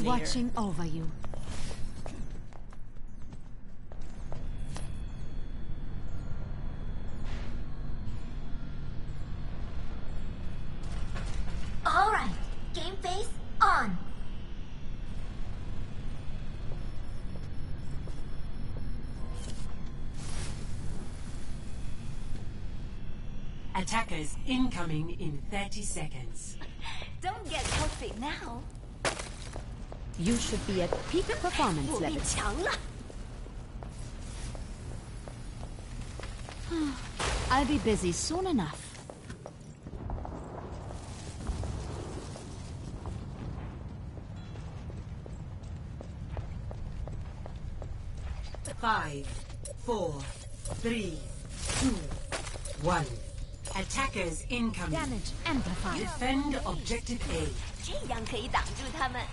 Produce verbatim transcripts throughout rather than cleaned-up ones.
later. watching over you. All right, game face on. Attackers incoming in thirty seconds. Don't get cozy now. You should be at peak performance 我变 level. 强了。 I'll be busy soon enough. Five, four, three, two, one. Attackers incoming. Damage amplified. Defend objective A. 这样可以挡住他们。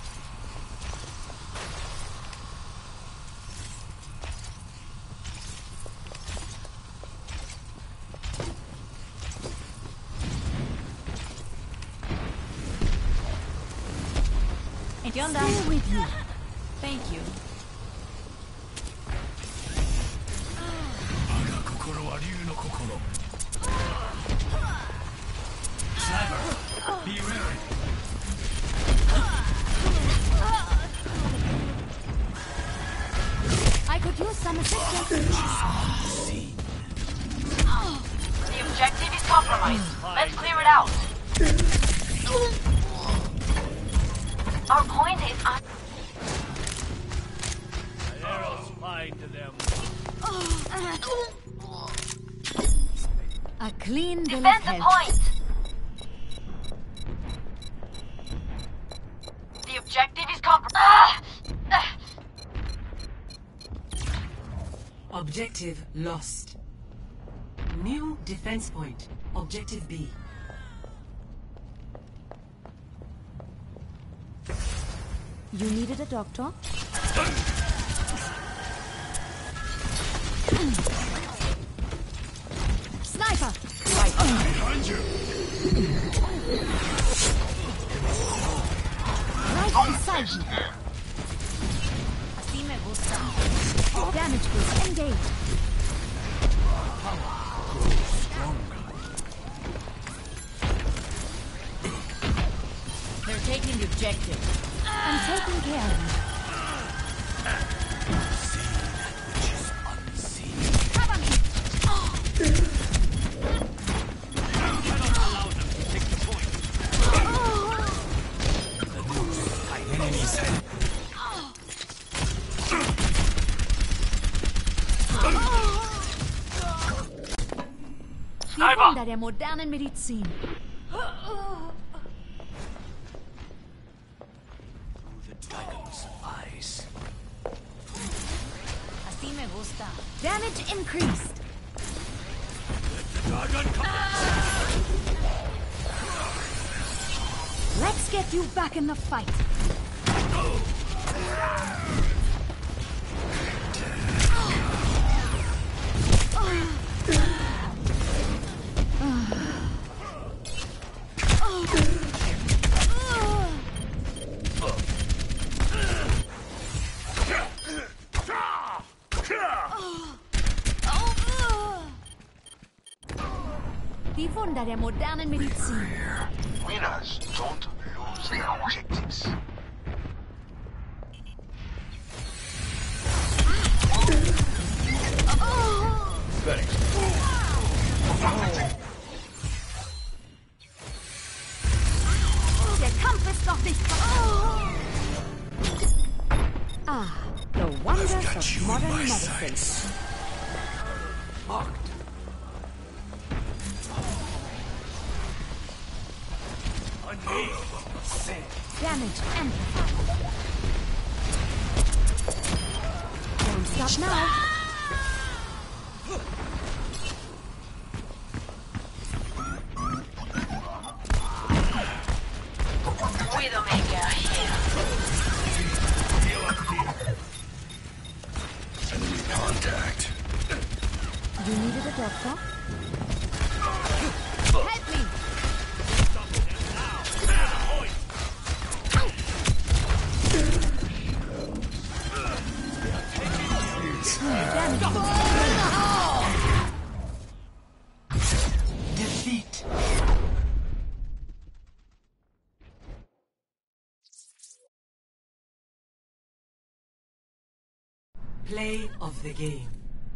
Stay with you. Thank you. Sniper, be ready. I could use some assistance. The objective is compromised. Let's clear it out. Our point is on. An arrow's fine to them. A clean bill of Defend the health. point. The objective is compromised. Objective lost. New defense point. Objective B. You needed a doctor? Sniper! Right behind you. Right beside you. Así me gusta. Damage boost engaged. They're taking the objective. I'm taking care of you. Cover me! Cannot allow them to take the point. Enemies have. Die Wunder der modernen Medizin. Dragon's eyes. Así me gusta. Damage increased. Dragon Let's get you back in the fight. Die Wunder der modernen Medizin. Winners don't lose their objectives. Der Kampf ist noch nicht vorbei. Ah, the wonders of modern medicine. Locked. Damage amplified. Don't stop now. Widowmaker here. Enemy contact. You needed a doctor? Help me! Defeat. Play of the game.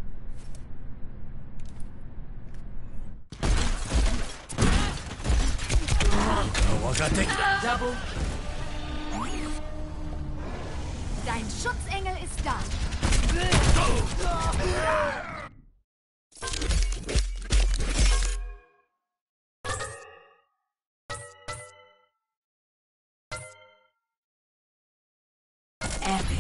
Double. Dein Schutzengel ist da. Epic.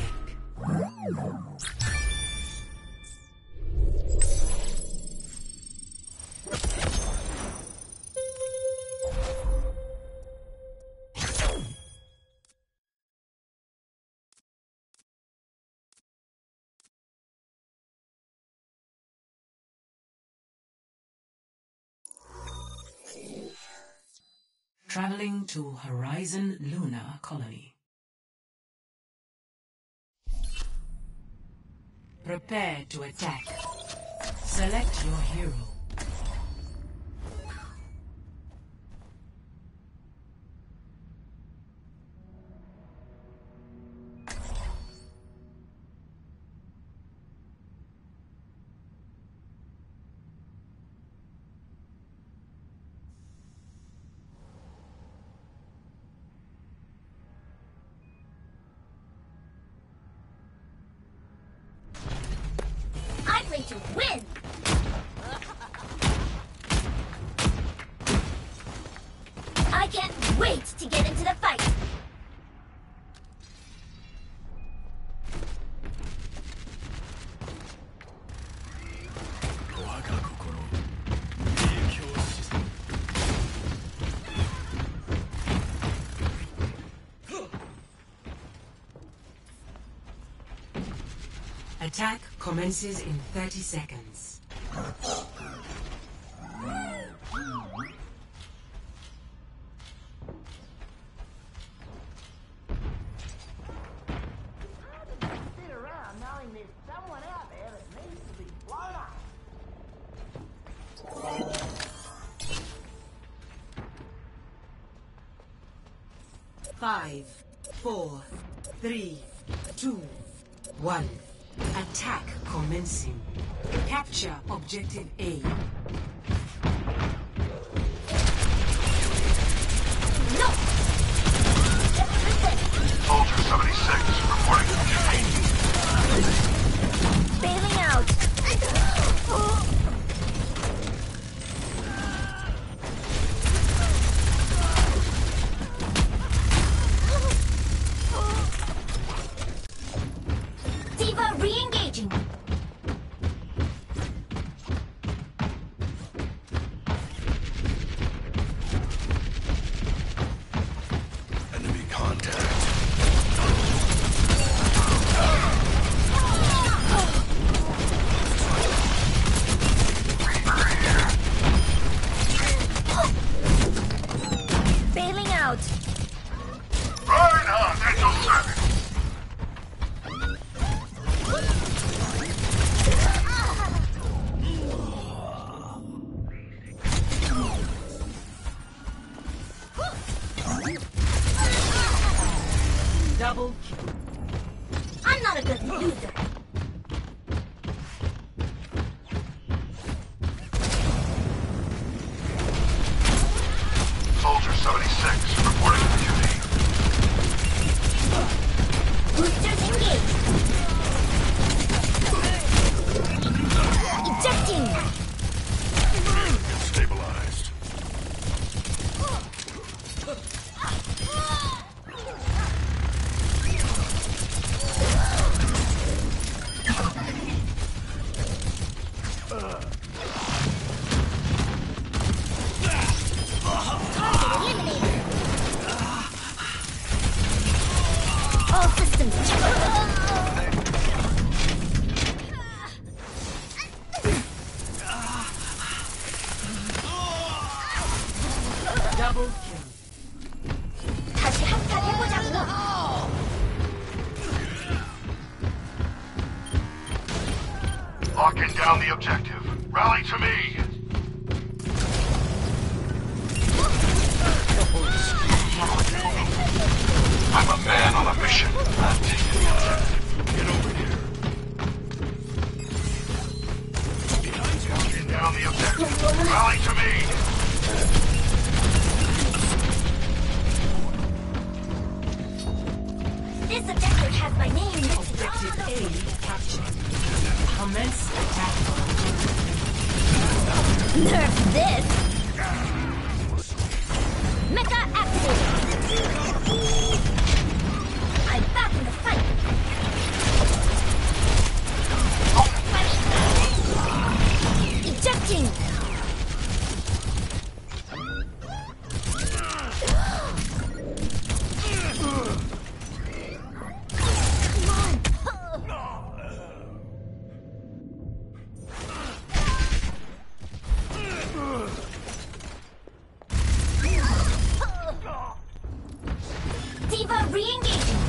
Traveling to Horizon Lunar Colony. Prepare to attack. Select your hero. I'm ready to win! I can't wait to get into the fight! Attack commences in thirty seconds. Sit around knowing there's someone out there that needs to be blown up. Five, four, three, two, one. Attack commencing. Capture objective A. No! Soldier seventy-six reporting to duty. Bailing out! Diva re-engaging! Enemy contact. Bailing out! Right on, at your service. Double kill. I'm not a good loser! Soldier seventy-six reporting to duty. Boosters engaged! Ejecting! Stabilized. Eliminated! All systems check! Double kill. 다시 한판 해보자고! down the objective. Rally to me! I'm a man on a mission. I'm taking the objective. Get over here. Get down the objective. Rally to me! This objective has my name listed. Objective A captured. Commence attack. Nerf this! Mecha activated! I'm back in the fight! Ejecting! Diva re-engaging!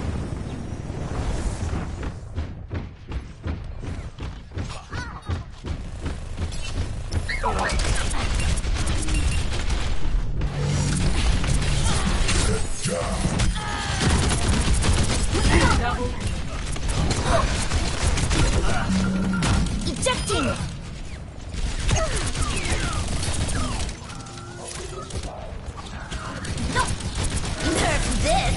Ejecting! No! Nerf this!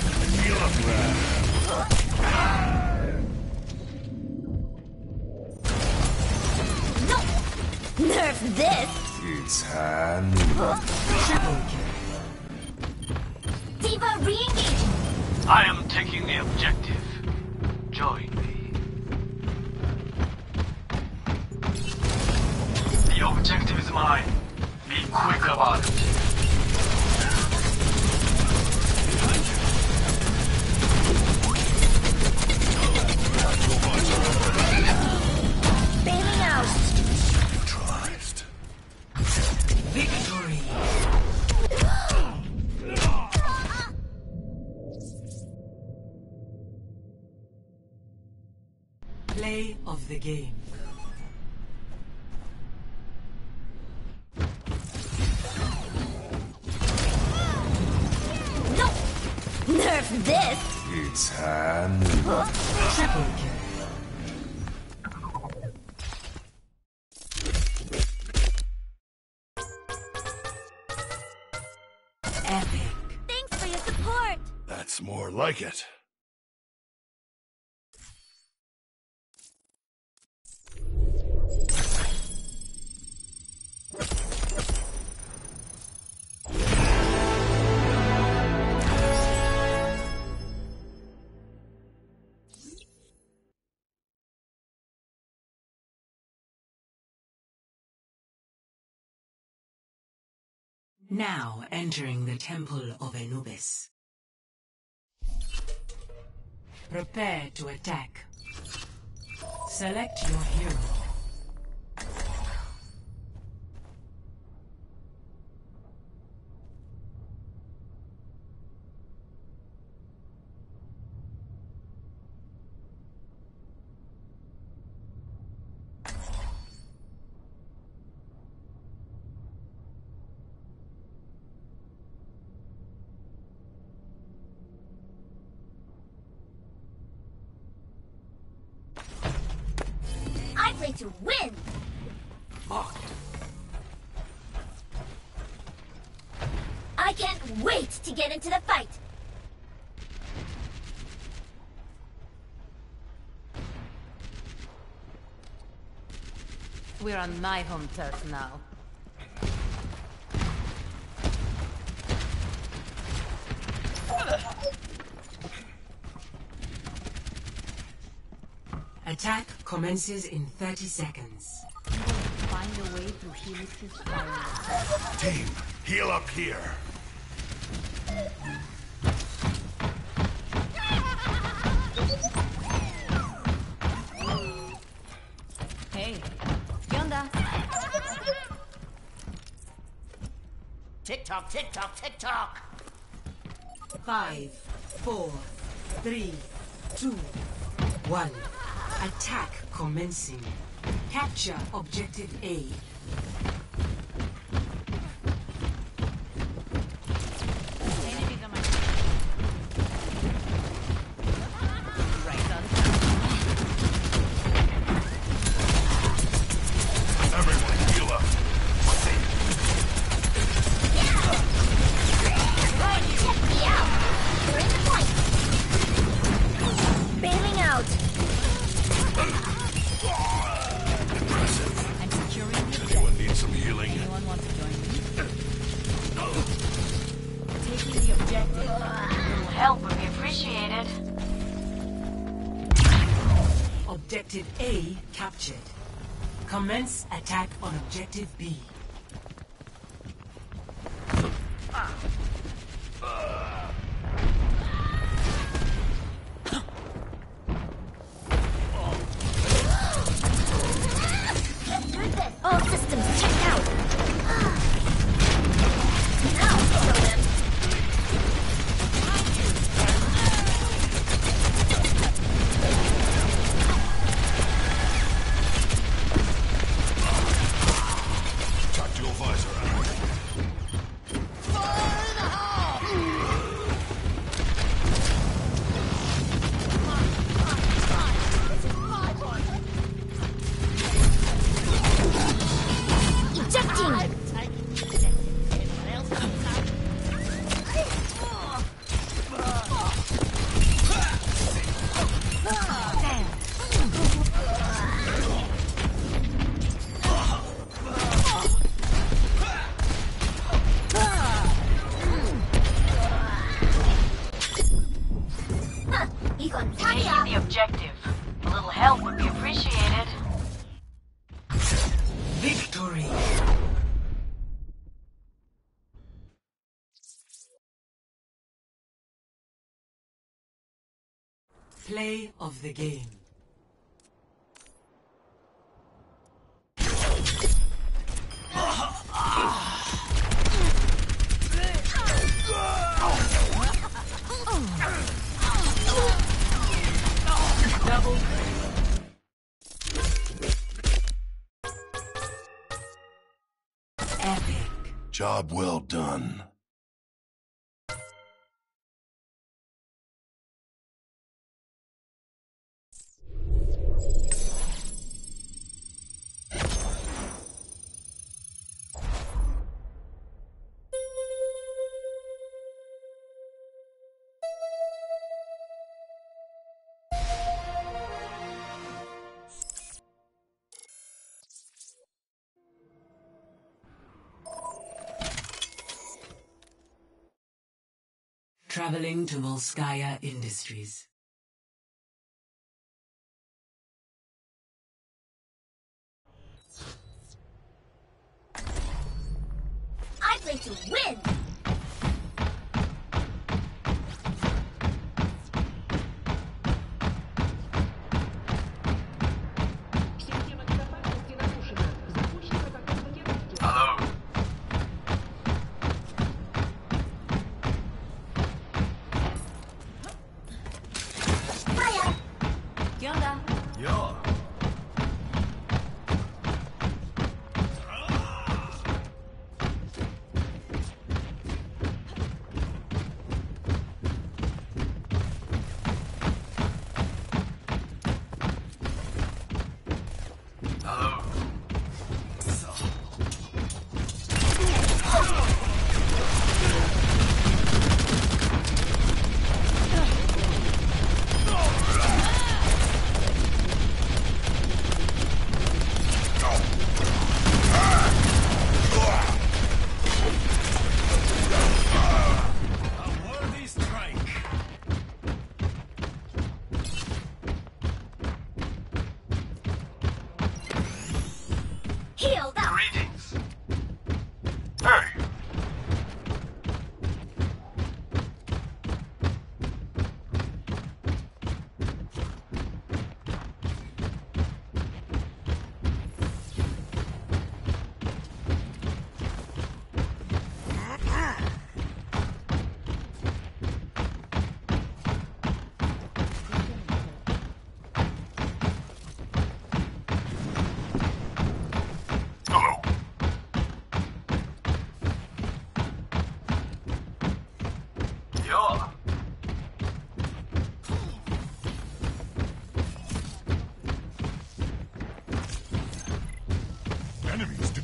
No! Nerf this! It's hand. Triple kill. Diva re-engaging! I am taking the objective. Join me. The objective is mine. Be quick about it. Bailing out! Neutralized. Victory. Play of the game. No! Nerf this! It's hand. Triple kill. Epic. Thanks for your support! That's more like it. Now entering the Temple of Anubis. Prepare to attack. Select your hero. I play to win! I can't wait to get into the fight! We're on my home turf now. Attack commences in thirty seconds. Find a way to heal his fire. Team, heal up here. Hey, ¿qué onda? Tick tock, tick tock, tick tock. Five, four, three, two, one. Attack commencing. Capture objective A. Objective A captured. Commence attack on objective B. All systems checked out. Now show them. Tactical visor out. Taking the objective. A little help would be appreciated. Victory! Play of the game. Double. Epic. Job well done. Traveling to Volskaya Industries. I play to win! Hello. ¿Qué onda? Yo. Hello. Healed up! Greetings. Hey.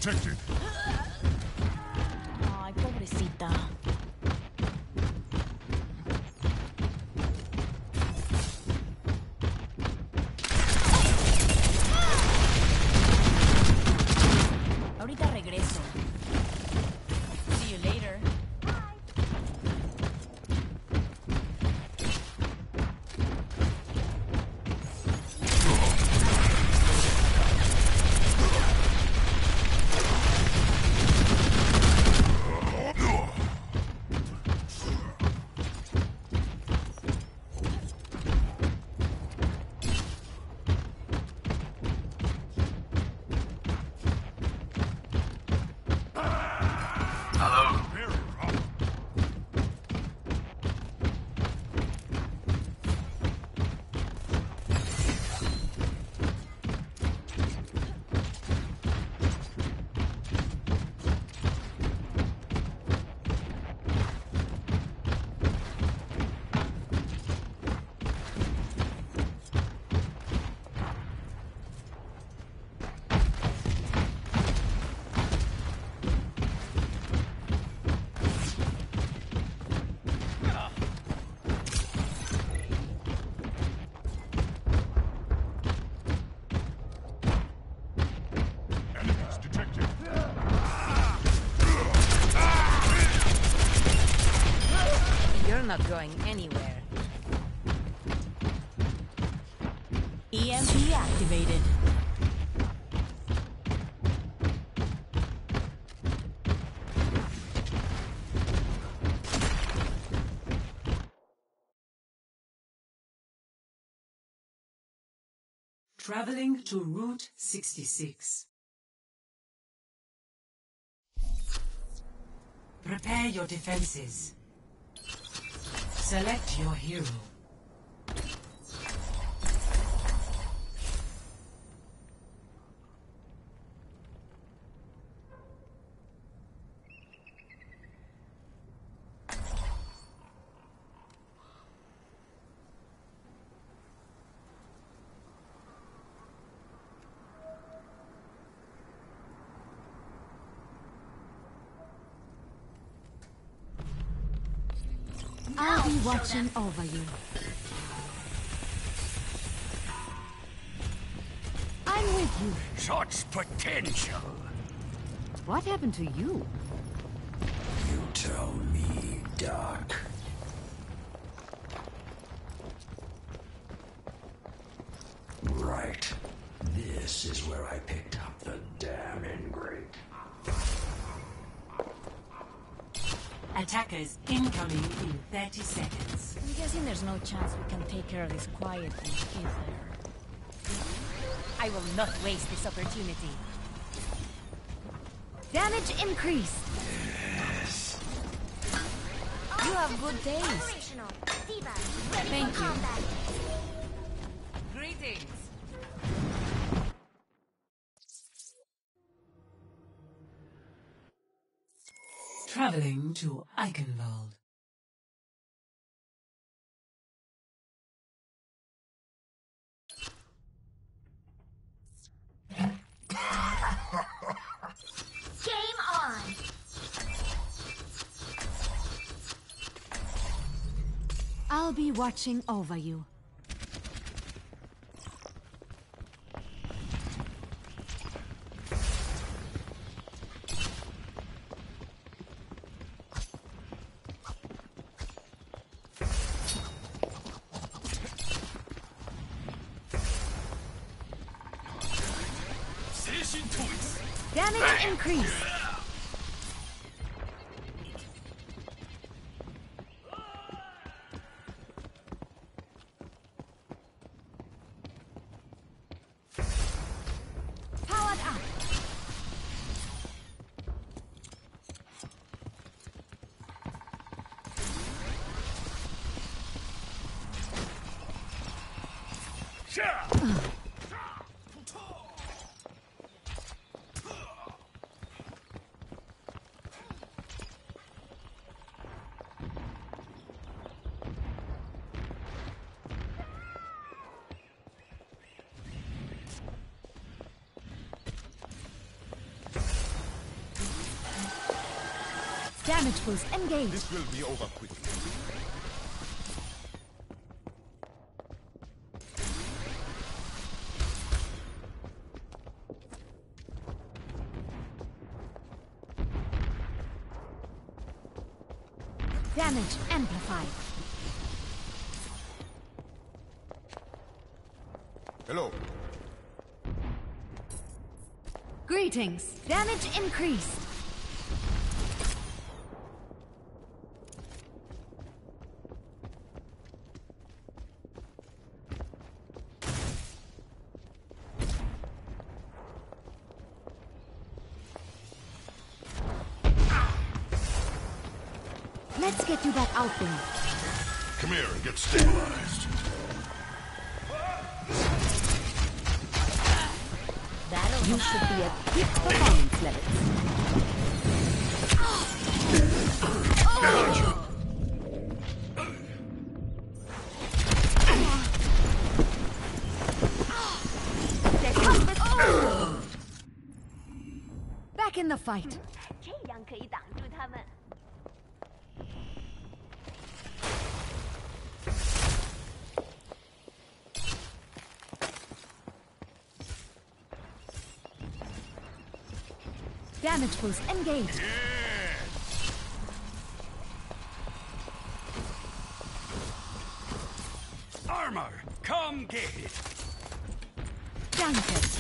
detected. Ay, pobrecita. Ahorita regreso. See you later. Enemies detected. You're not going anywhere. E M P activated. Traveling to Route sixty-six. Prepare your defenses. Select your hero. I'll be watching over you. I'm with you. Such potential. What happened to you? You tell me, Doc. Right. This is where I picked up the damn ingrate. Attackers incoming in thirty seconds. I'm guessing there's no chance we can take care of this quietly, is there? I will not waste this opportunity. Damage increased. Yes. You have good taste. Operational. Diva, ready Thank for you. combat. Greetings. Traveling to Eichenwald. Game on. I'll be watching over you. Damage increased. Powered up. Damage boost engaged. This will be over quickly. Damage amplified. Hello. Greetings. Damage increased. Let's get you back out there. Come here and get stabilized. You should be at peak performance levels. Behind you. Back in the fight. 这样可以挡住他们。 Damage boost engaged. Armor, come get it. Ganket.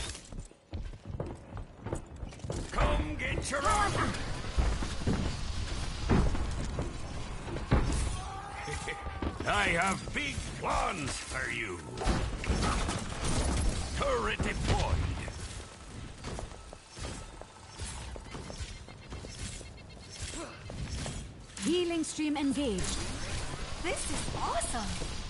Come get your armor. I have big plans for you. Turret deployed. Healing stream engaged. This is awesome.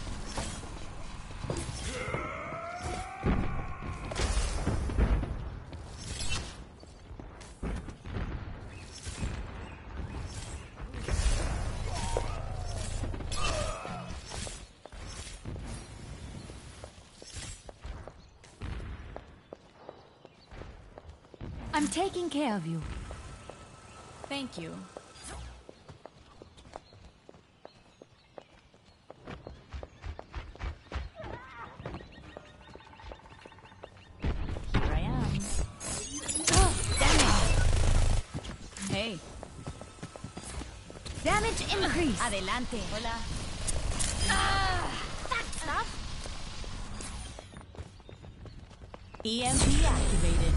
I'm taking care of you. Thank you. Here I am. Oh, damage! Hey. Damage increase. Adelante. Hola. Ah, that's up. E M P activated.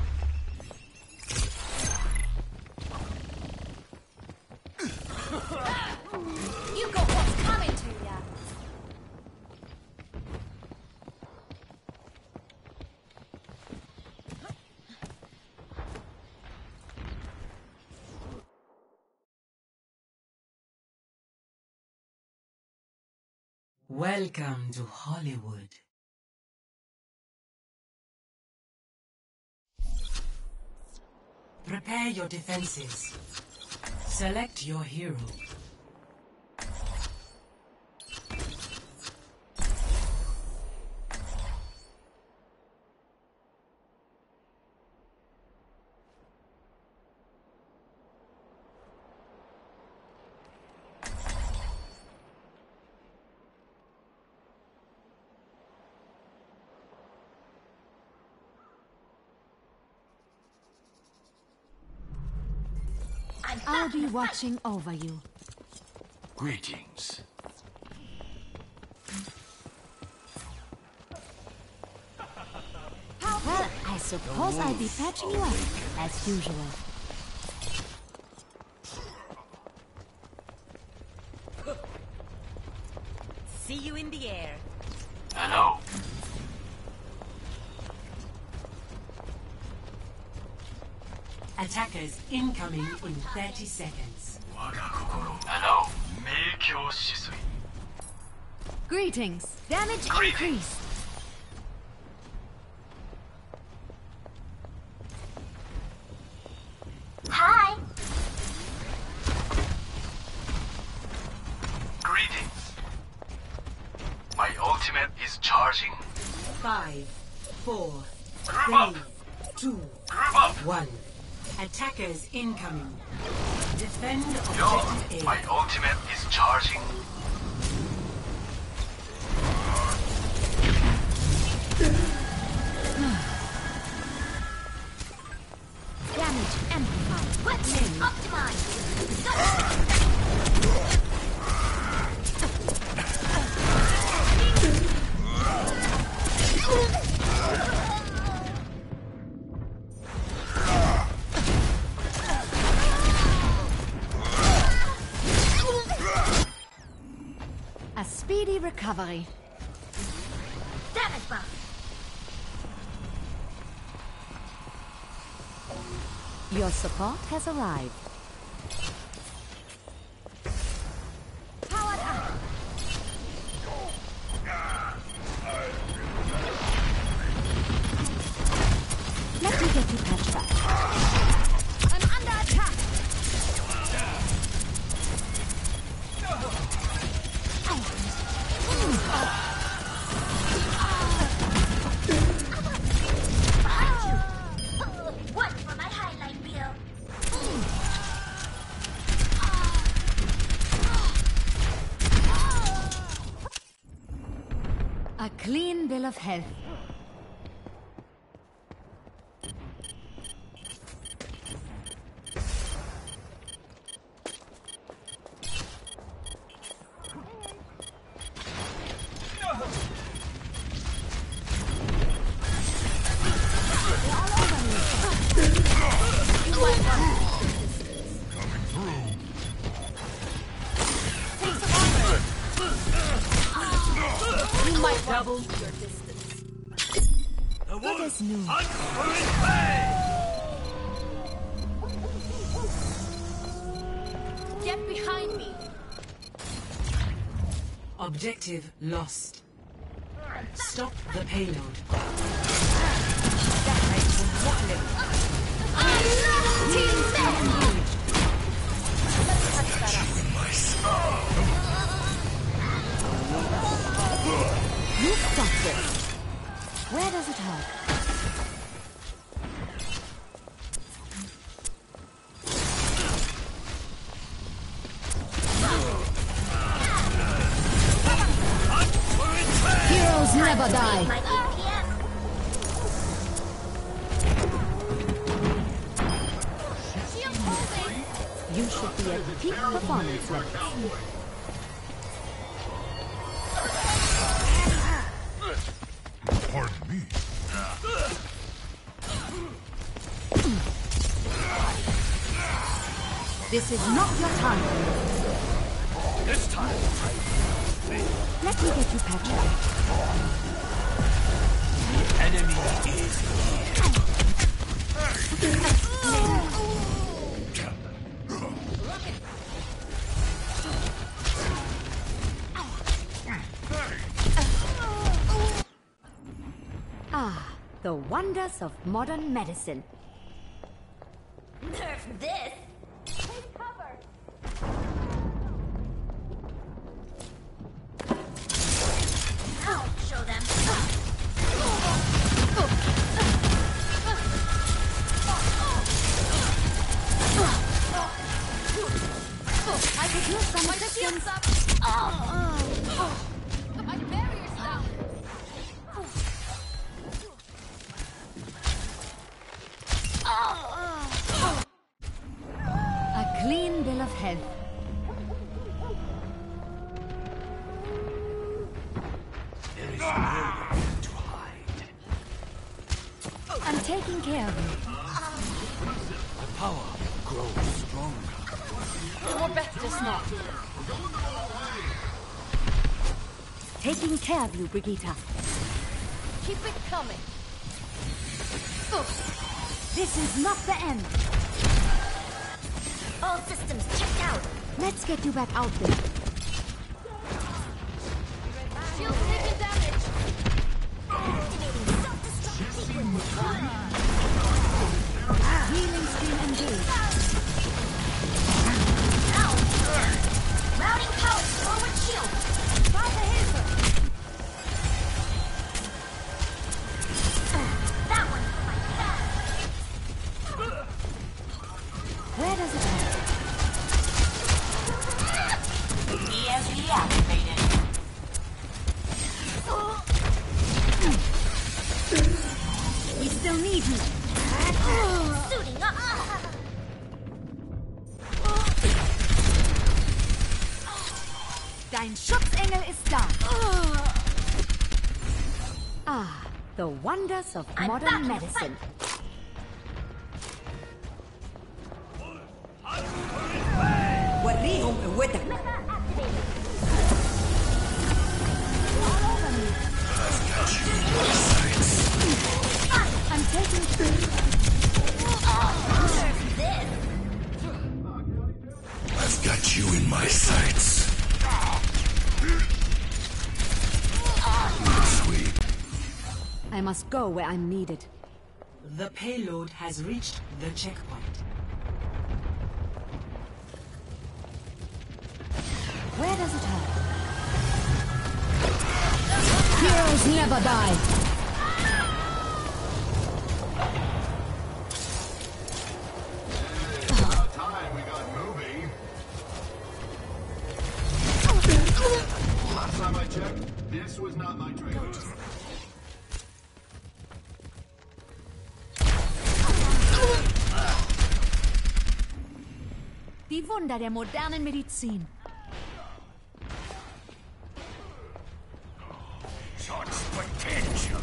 You got what's coming to ya. Welcome to Hollywood. Prepare your defenses. Select your hero. I'll be watching over you. Greetings. Well, I suppose I'll be patching you up, as usual. See you in the air. Hello. Attackers incoming in thirty seconds. Hello. Meikyo Shisui. Greetings. Damage Greetings. increased. Hi. Greetings. My ultimate is charging. Five, four, Group up. three, two, Group up. one. Attackers incoming. Defend Yo, objective my A. ultimate is charging. Damage amplified. Weapon optimized. Go. A speedy recovery. Damage buff. Your support has arrived. Powered up. Let me get you patched up. I'm under attack. One for my highlight reel. A clean bill of health. Double your distance. The What is new? hunt for its prey! Get behind me. Objective lost. Stop the payload. You've got this. Where does it hurt? Heroes never die. My E P M. You should be at peak performance levels. Pardon me. This is not your time. This time, Let me get you patched up. the enemy is Ah, the wonders of modern medicine. Nerf this. Take cover. I'll show them. I could use some assistance. My barrier's down. A clean bill of health. There is nowhere to hide. I'm taking care of you. The power grows stronger. Your best is not. Taking care of you, Brigitte. Keep it coming. This is not the end. All systems checked out. Let's get you back out there. Shield taking damage. Activating self-destruct sequence. Healing stream engaged. Now, routing power forward shield. Fire the hazer. That one for my pad. need you. Suiting up. Dein Schutzengel ist da. Ah, the wonders of I'm modern back in the medicine. وريهم قوتك. I'm taking I've got you in my sights. Sweet. I must go where I'm needed. The payload has reached the checkpoint. Where does it hurt? Heroes never die. Time we got moving. Last time I checked, this was not my trailer. Die Wunder der modernen Medizin. Such potential.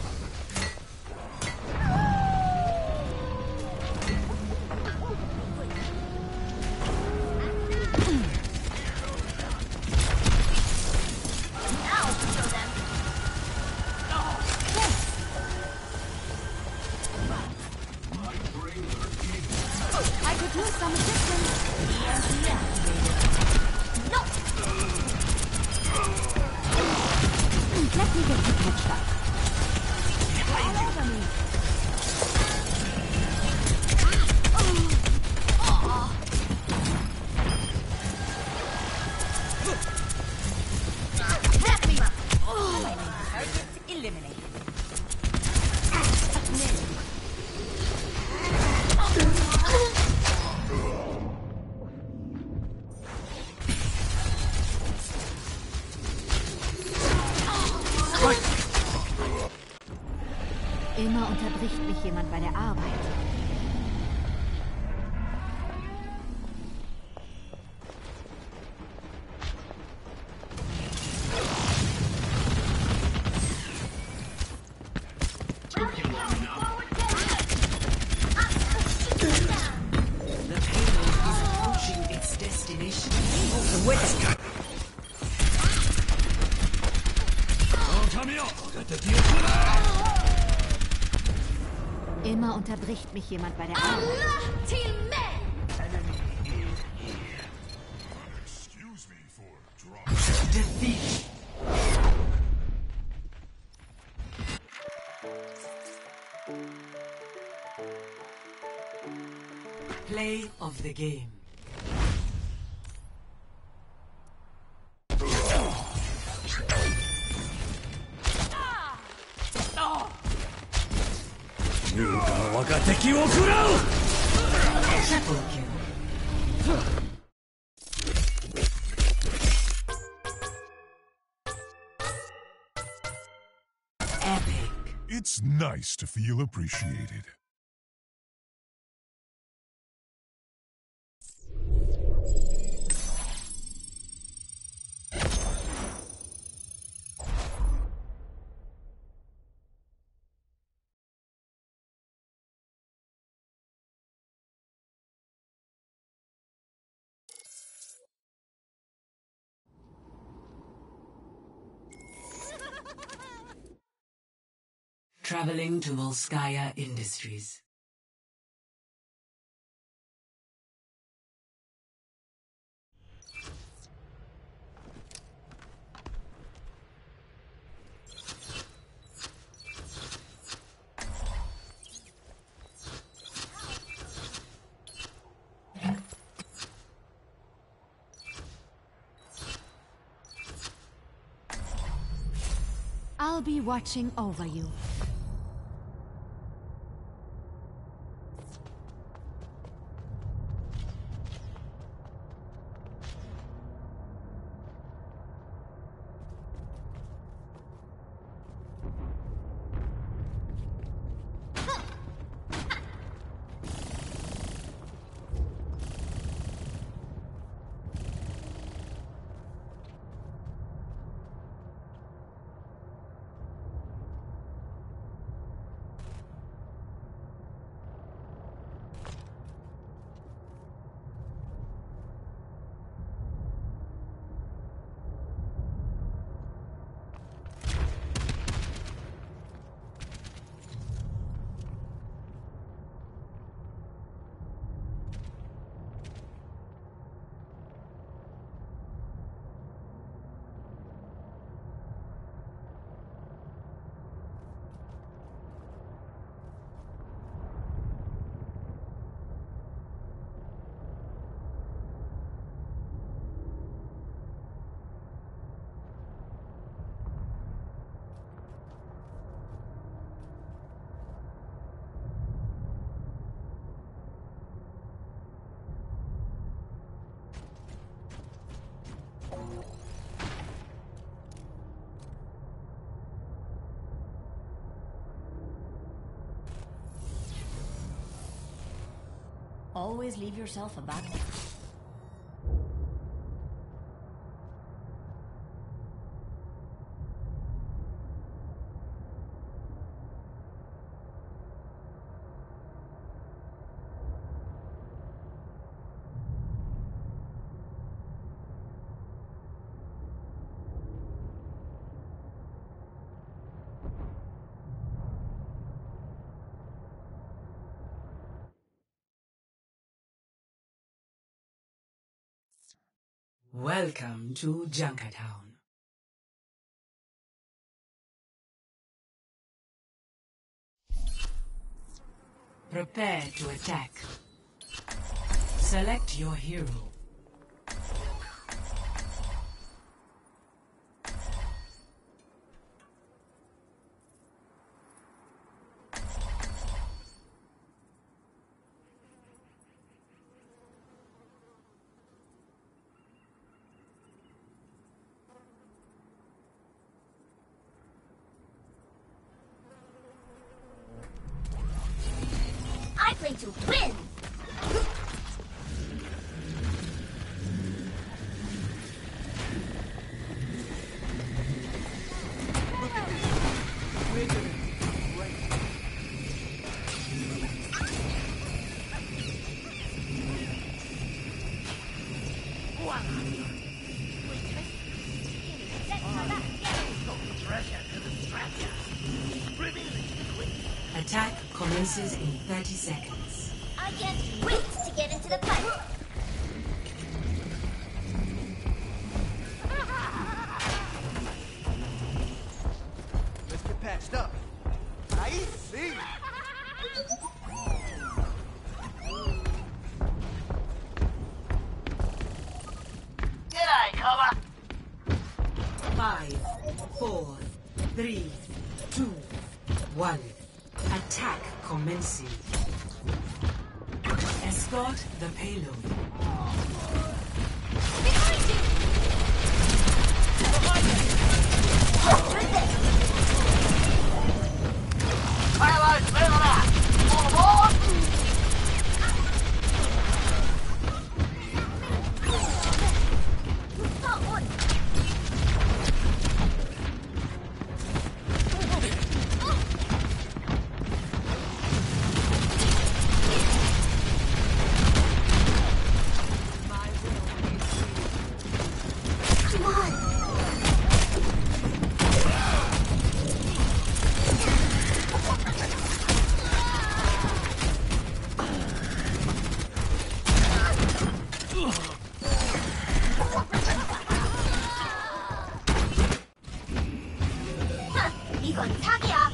I could use some assistance. No. Let me get you catched up. All over me. Let me up. Target eliminated. Immer unterbricht mich jemand bei der Arbeit. The payload is approaching its destination. قوتك. Immer unterbricht mich jemand bei der Arbeit. Excuse me for dropping. Defeat. Play of the game. Triple kill. Epic. It's nice to feel appreciated. Traveling to Volskaya Industries. I'll be watching over you. Always leave yourself a backup. Welcome to Junkertown. Prepare to attack. Select your hero. I play to win! Attack commences in thirty seconds. I can't wait to get into the fight! Let's get patched up. I see. G'day, cover. Five, four, three, two, one. Attack commencing. Escort the payload. Behind you! Payload's moving out. All aboard. Got one! Come on! 이건 사기야!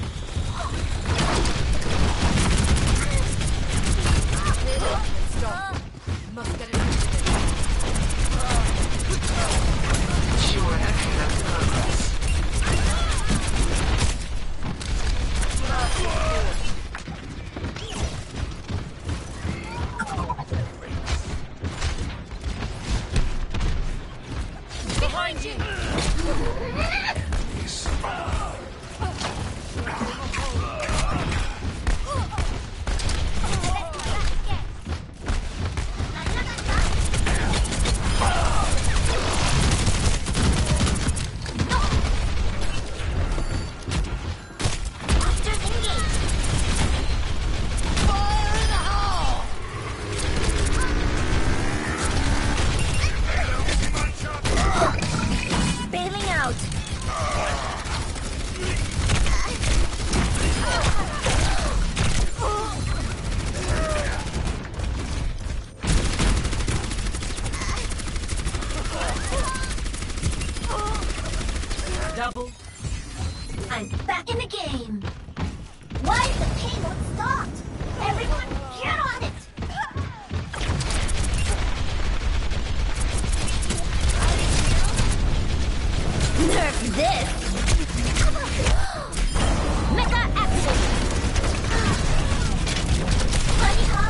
Behind you! Bailing out! Double. I'm back in the game! Why is the payload stopped? Everyone, get on it! Nerf this! Mecha activate! Bunny hop!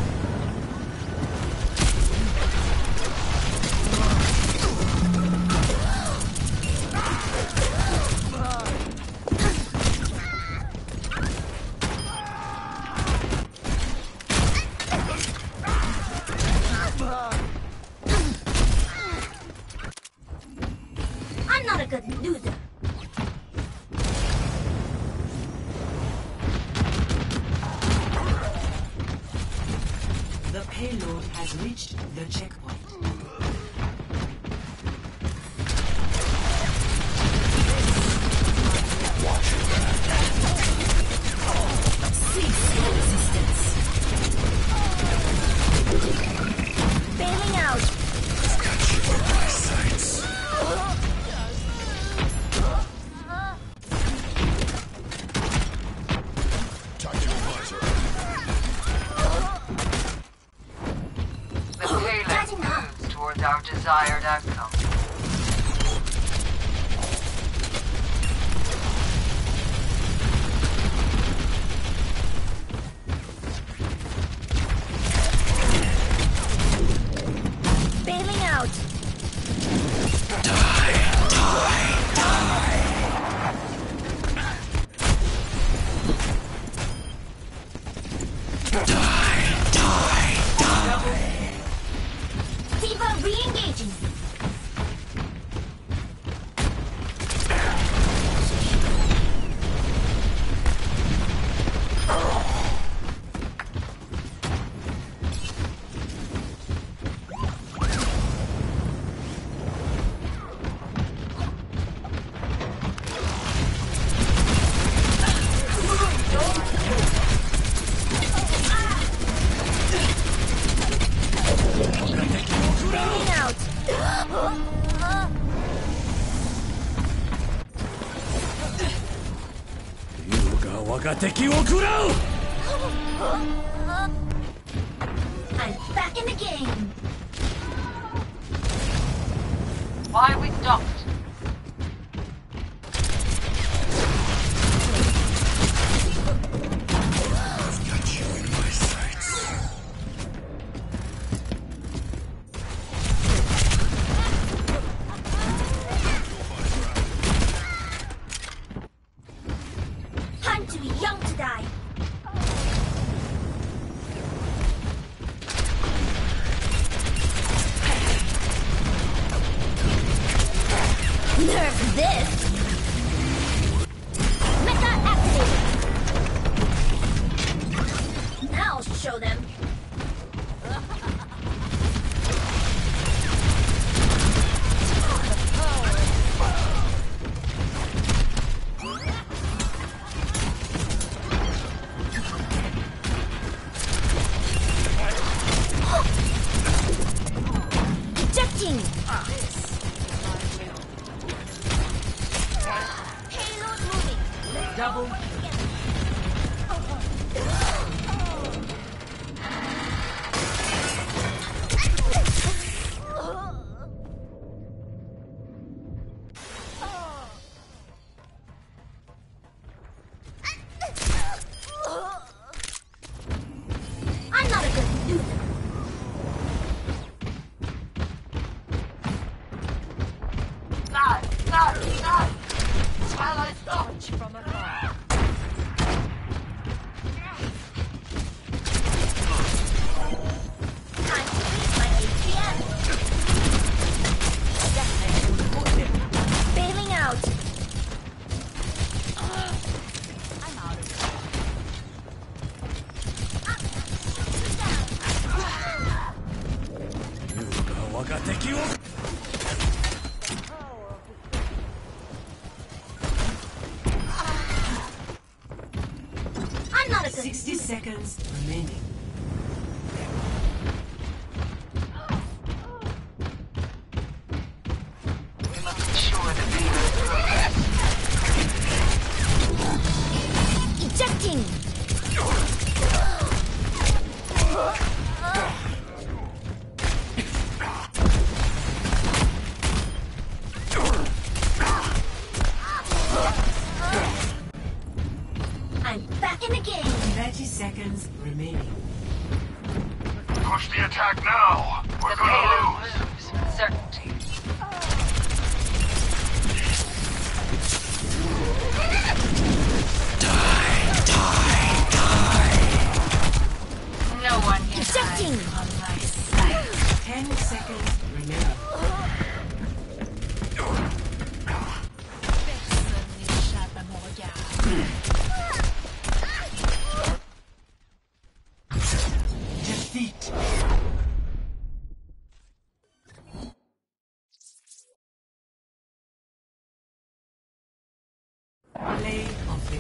payload has reached the checkpoint. Cease your resistance. Bailing out. Got you in my sights. Tactical visor. The payload moves towards our desired outcome. Bailing out. Die, die, die. Die, die, die. Diva re-engaging. Bailing out. I'm back in the game. Why we stopped? Got you in my sights. I'm too young to die. Nerf this. Mecha activated. Now I'll show them. Ejecting. Payload moving. Double I'm not a good loser. Not, not, not! While I stop! From afar. Time to reach my A T M. Bailing out. I'm out of I'm not a good sixty seconds remaining. We must ensure the payload progress. ejecting. I'm back in the game. thirty seconds remaining. Push the attack now. We're The gonna payload lose. moves with certainty. Die, die, die. No one can Ejecting. hide on my sight. Ten seconds remaining. Personne n'échappe à mon regard. Defeat.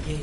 game.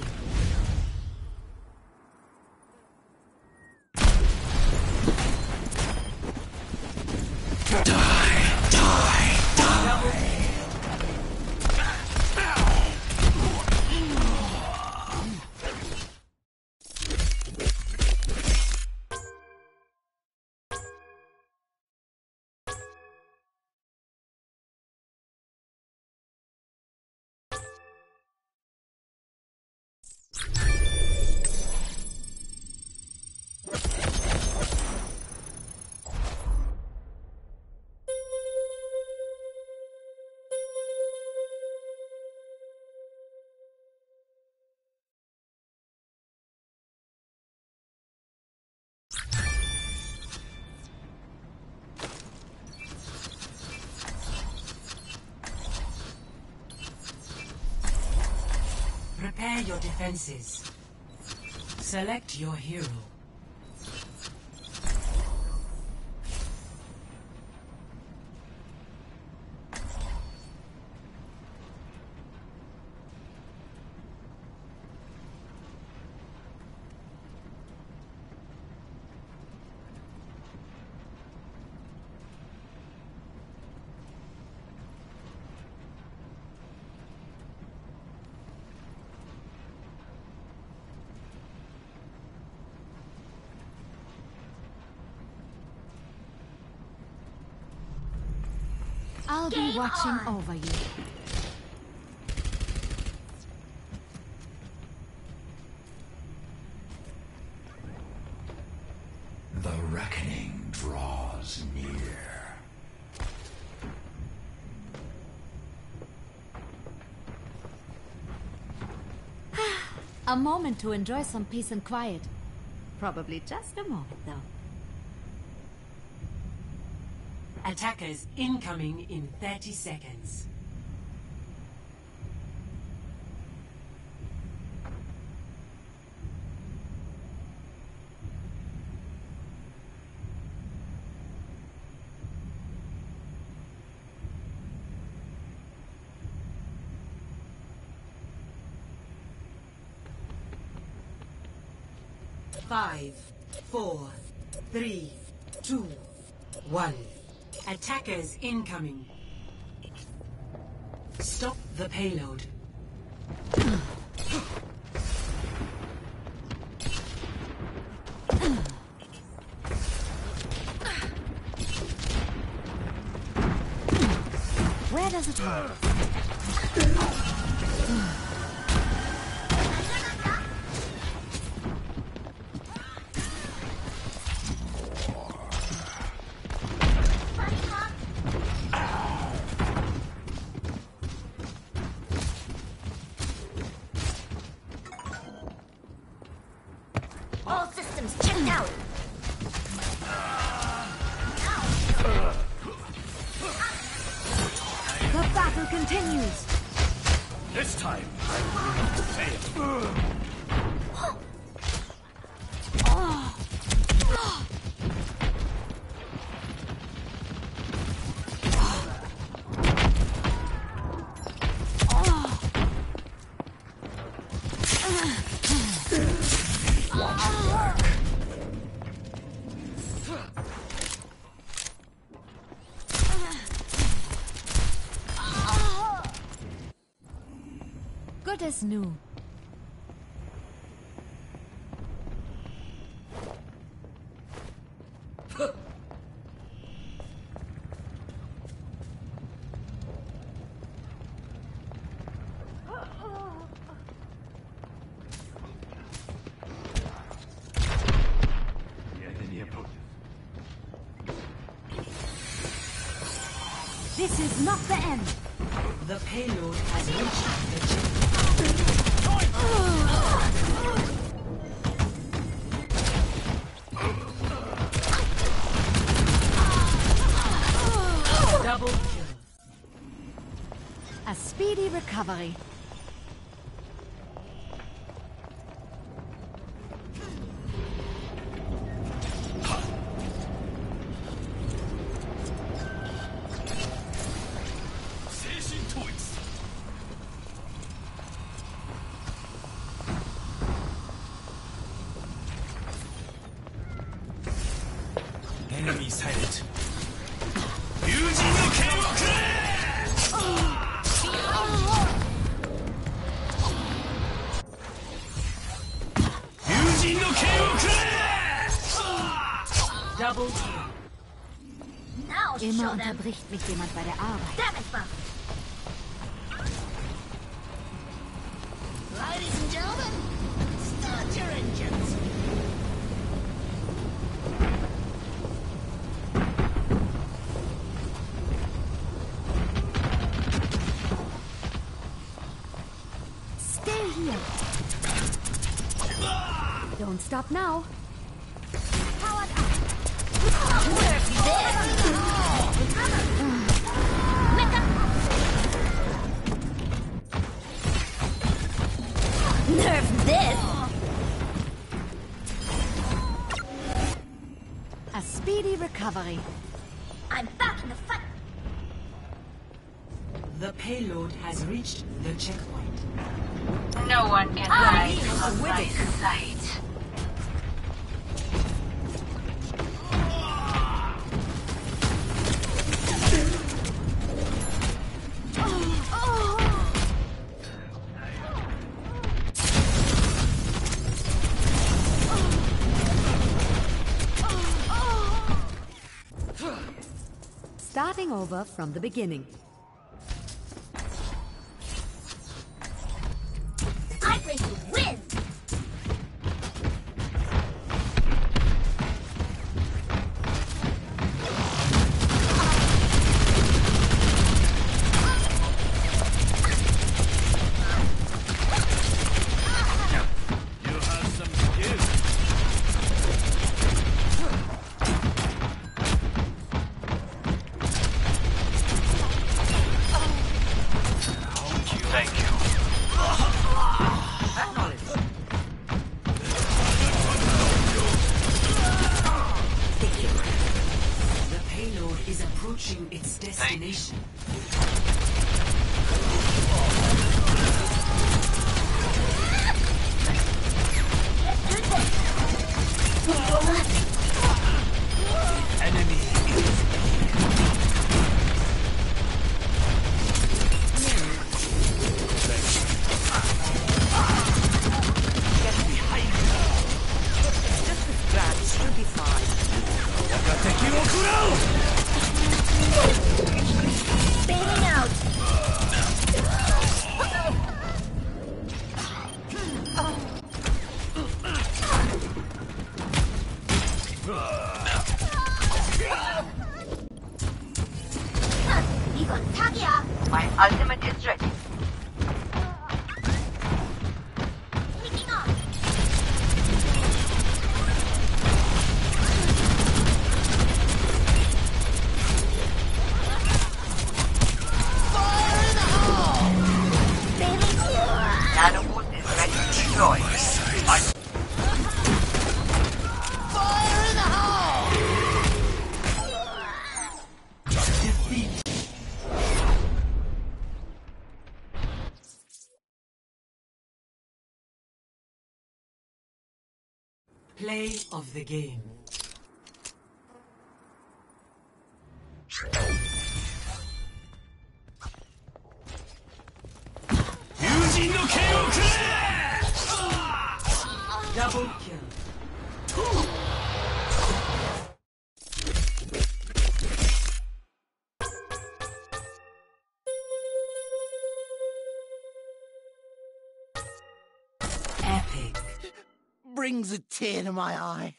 Prepare your defenses. Select your hero. I'll be Game watching on. over you. The reckoning draws near. A moment to enjoy some peace and quiet. Probably just a moment, though. Attackers incoming in thirty seconds. Five, four, three, two, one. Attackers incoming. Stop the payload. Where does it hurt? All systems checked out. The battle continues. This time, I will not fail. Good as new. This is not the end. The payload has reached the chip. Double kill. A speedy recovery. Enemy sighted. Using the cable Using the cable Double kill. Now Immer show them. unterbricht mich jemand bei der Arbeit. Damage buff. Ladies and gentlemen, start your engines. Stay here. Don't stop now. Powered up. Nerf this. Mecha. Nerf this. A speedy recovery. I'm back in the fight. The payload has reached the checkpoint. No one can hide from my sight. Starting over from the beginning. I'm ready to win. You have some skill. Thank you. The payload is approaching its destination. Enemy Bailing out. 이건 사기야. My ultimate is ready. Picking up. Nanobot is ready to destroy. Play of the game. using the cable Double kill. Epic. Brings a tear to my eye.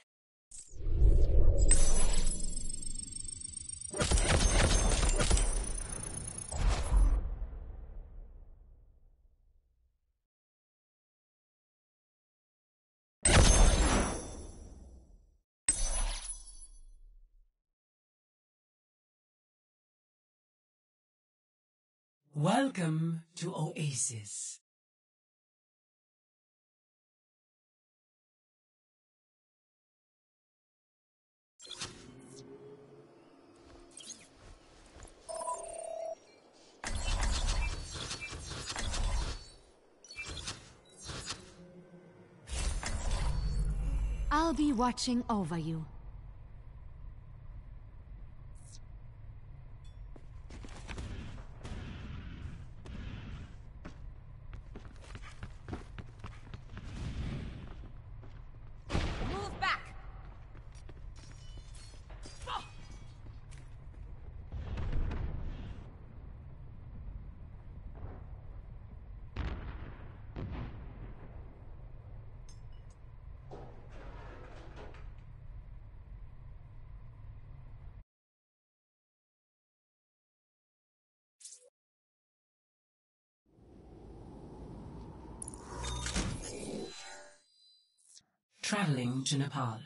Welcome to Oasis. I'll be watching over you. Traveling to Nepal.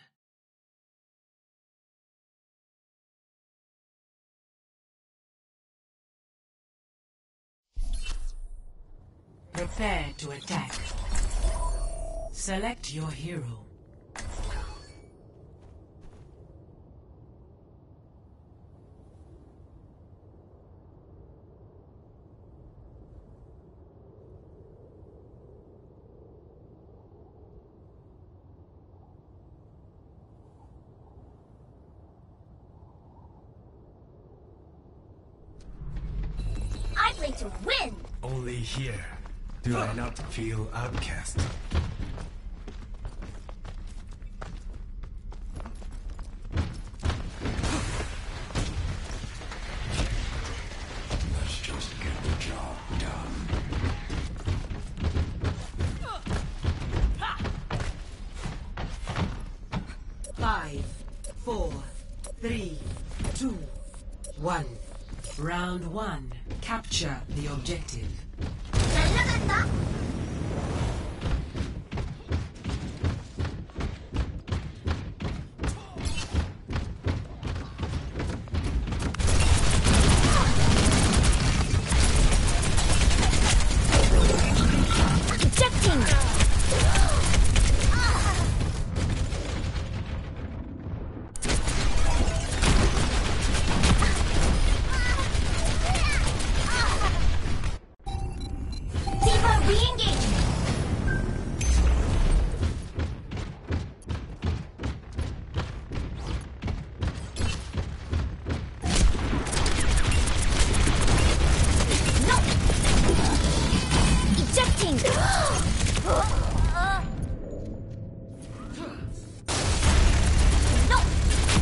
Prepare to attack. Select your hero. I play to win! Only here do I not feel outcast. Let's just get the job done. Five, four, three, two, one. Round one. Capture the objective. Ejecting! Diva re-engaging! No! Ejecting! No!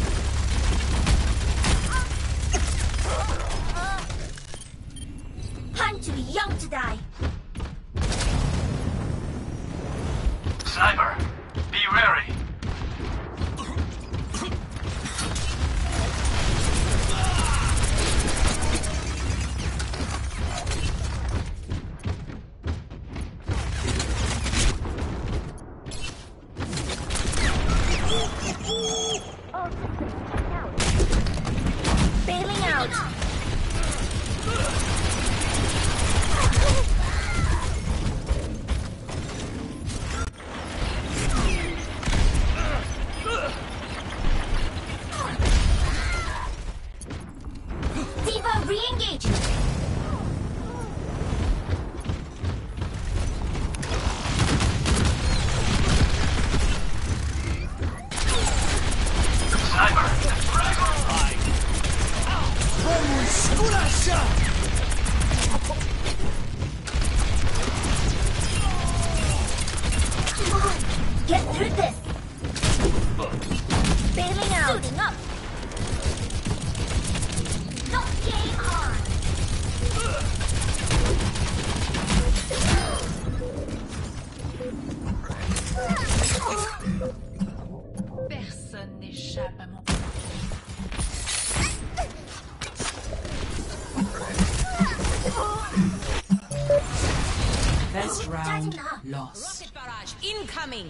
I'm too young to die. Sniper, be wary. Bailing out. Diva re-engaging. Sniper, Come on, get through this. Bailing out. Suiting up. No game on. Personne n'échappe à mon... Best round lost. Rocket barrage incoming!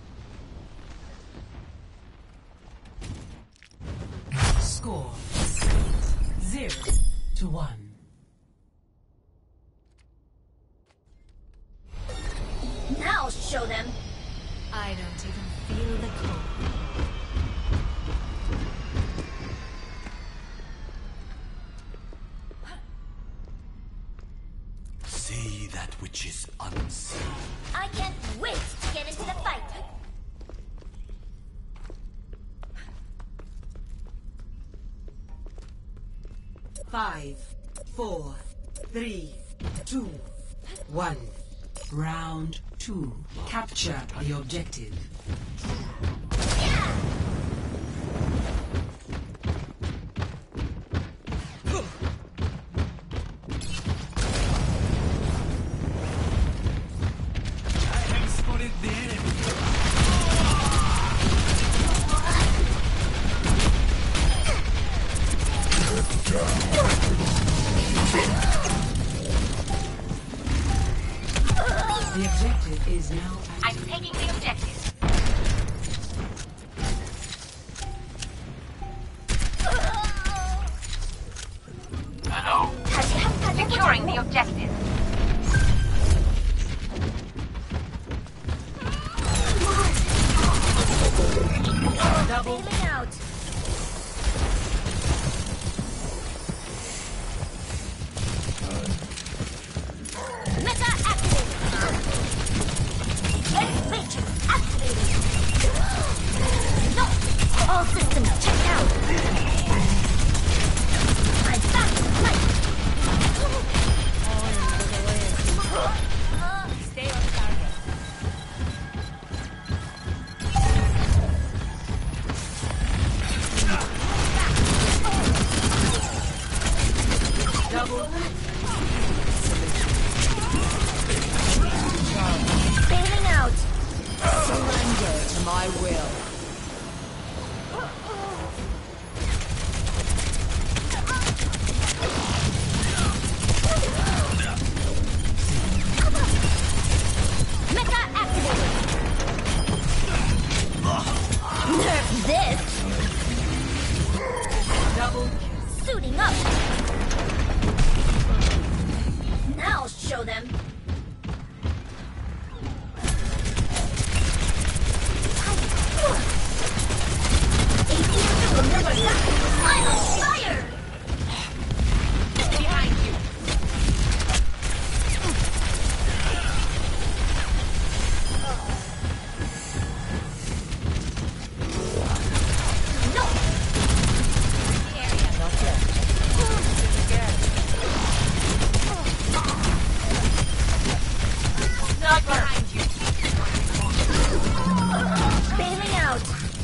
Score zero to one. Now I'll show them. I don't even feel the cold. See that which is unseen. I can't wait to get into the fight. Five, four, three, two, one. Round two. Capture the objective. I'm taking the objective. Bailing out. Meta activated. Matrix activated. No! All systems checked out. I'm back in the fight. Stay on target. Double. Bailing out. Surrender to my will. Mecha activated. Nerf this. Double. Suiting up. Now I'll show them. I'm on fire! Behind you. No! The area not left. Again. Not behind you. Bailing out.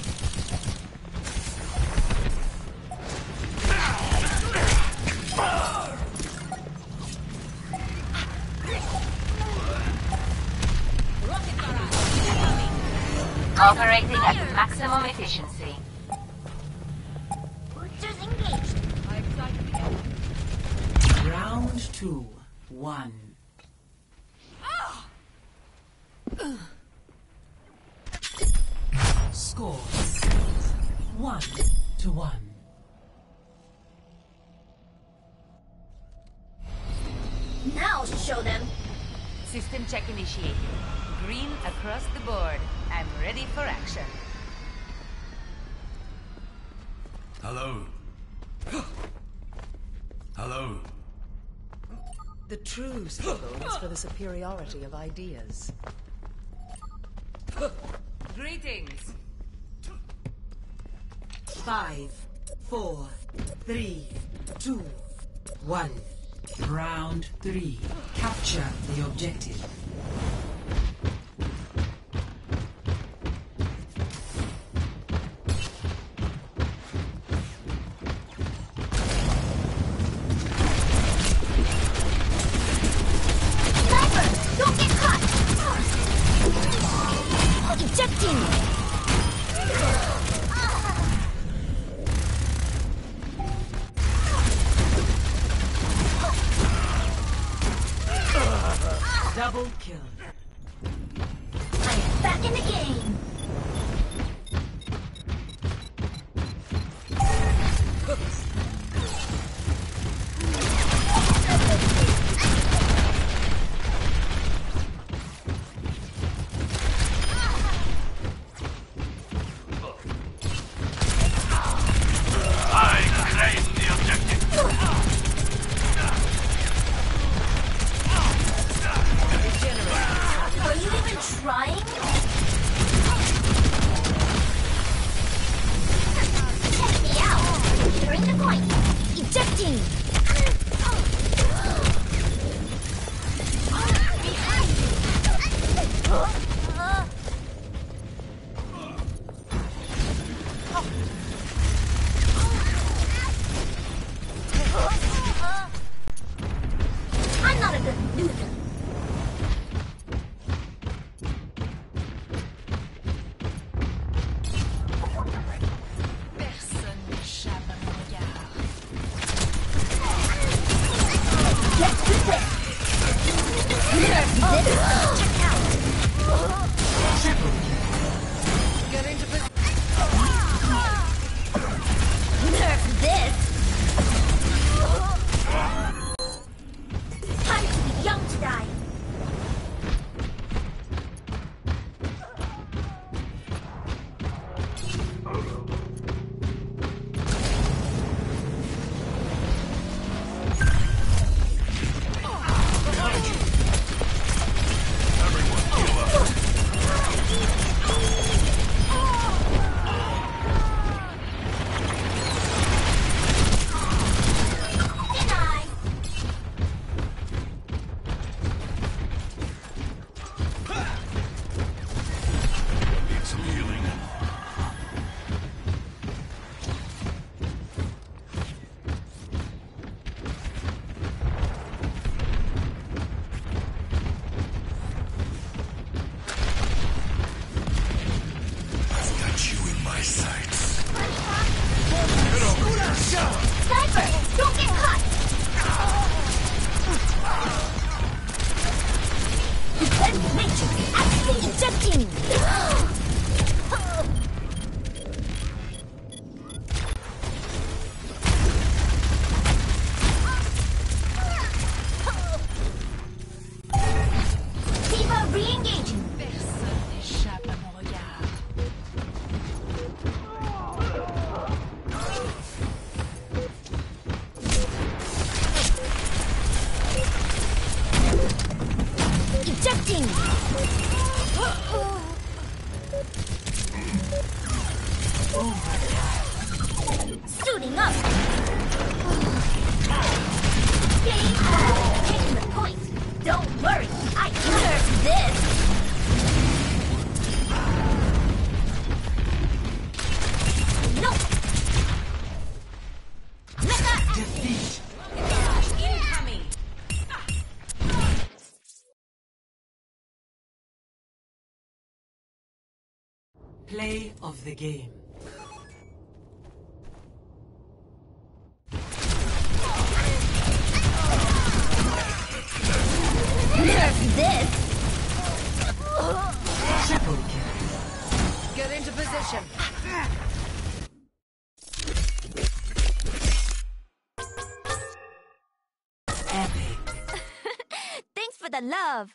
Rocket barrage. Incoming. Operating at maximum efficiency. Boosters engaged. I've tried the enemy. Round two. One. Score. One to one. Now I'll show them. System check initiated. Green across the board. I'm ready for action. Hello. Hello. The true struggle is for the superiority of ideas. Greetings. Five, four, three, two, one. Round three. Capture the objective. Sniper! Don't get caught! Ejecting! Double kill. I'm back in the game! sights. Sniper! Don't get caught! Defend matrix activated! Ejecting! Diva re-engaging! Personne n'échappe à mon regard. Ejecting! Suiting up! Taking the point! Don't worry, I deserve this! Nope! Defeat. Incoming! Play of the game. Nerf this! Triple kill. Get into position. Epic. Thanks for the love!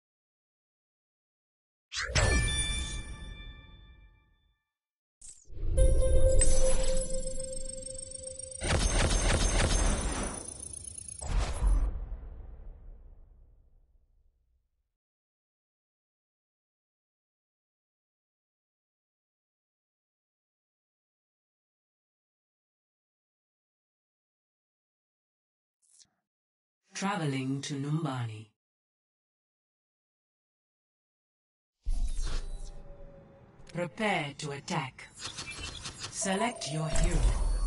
Traveling to Numbani. Prepare to attack. Select your hero.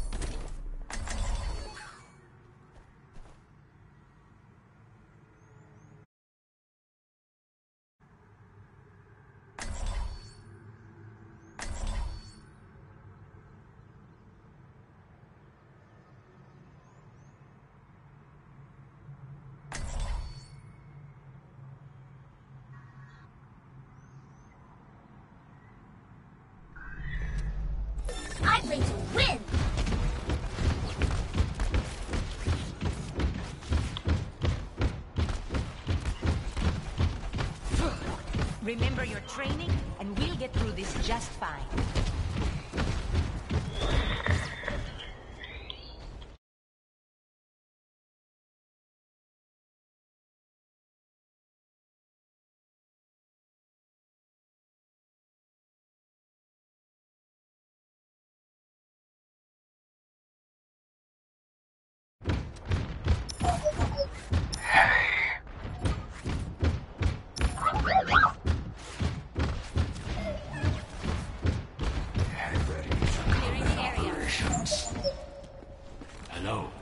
I play to win! Remember your training, and we'll get through this just fine. Hello.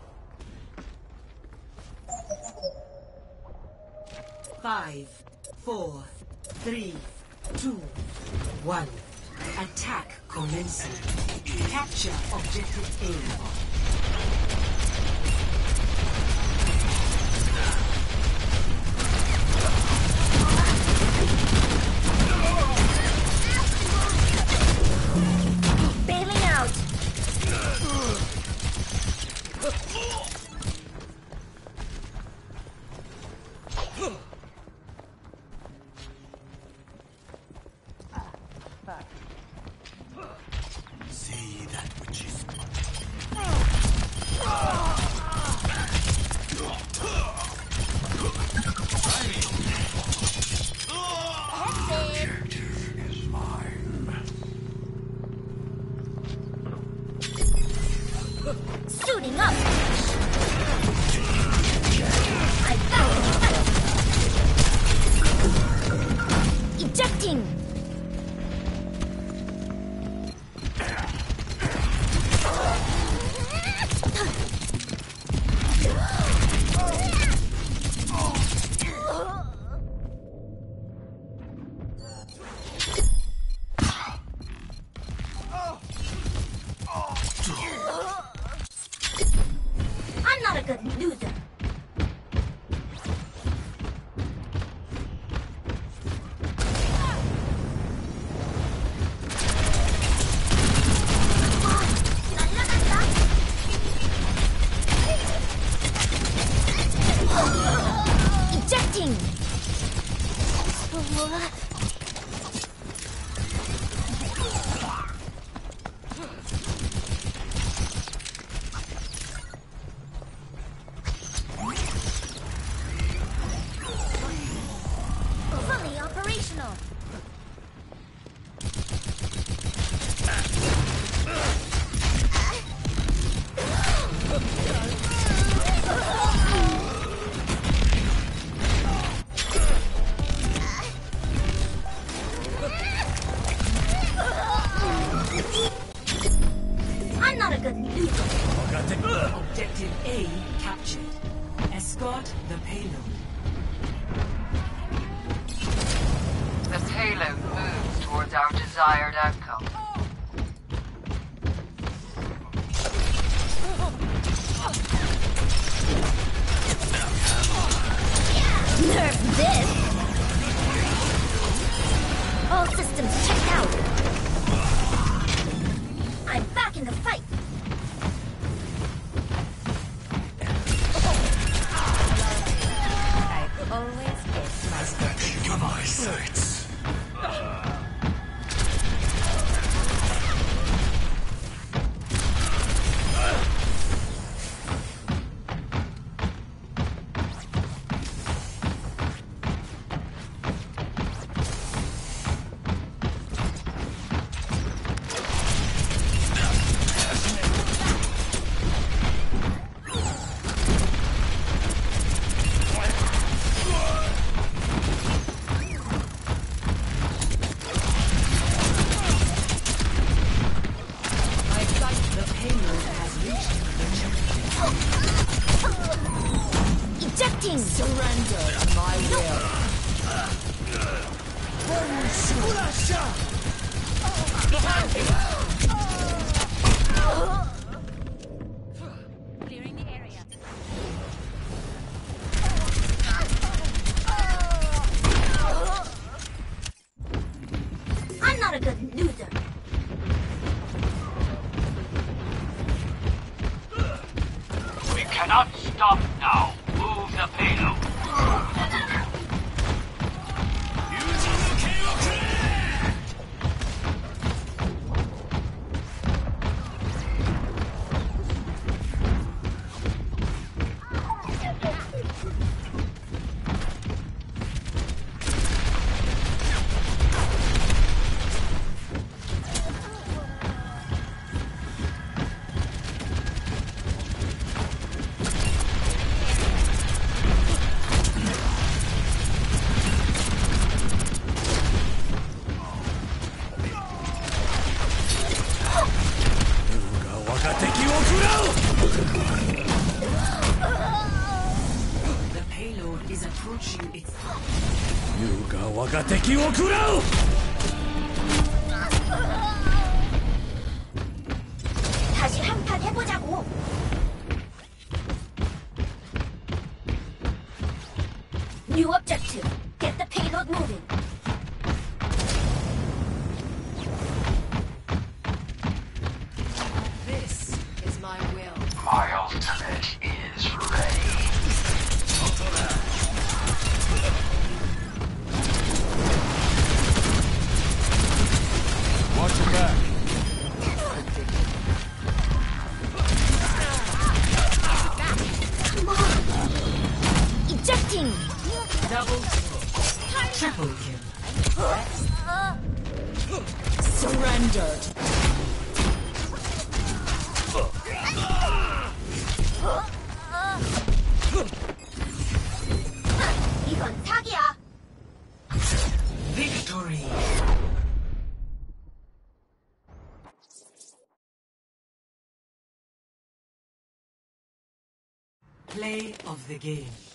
Five, four, three, two, one. Attack commencing. Capture objective A. Bailing out! See that which is objective is mine. Suiting up! I found it! Ejecting! good loser. Objective A captured. Escort the payload. The payload moves towards our desired outcome. Nerf this! All systems checked out. I'm back in the fight. I've always guessed my Stacking my sights. Ejecting! Surrender to my will. Clearing the area. I'm not a good loser. We cannot stop now. Move the payload. The payload is approaching its. 다시 한판 해보자고. New objective. Get the payload moving. This is my will. My ultimate is ready. Watch your back. Come on. Ejecting. Double kill. Triple kill. Surrendered. 이건 사기야. Victory. Play of the game.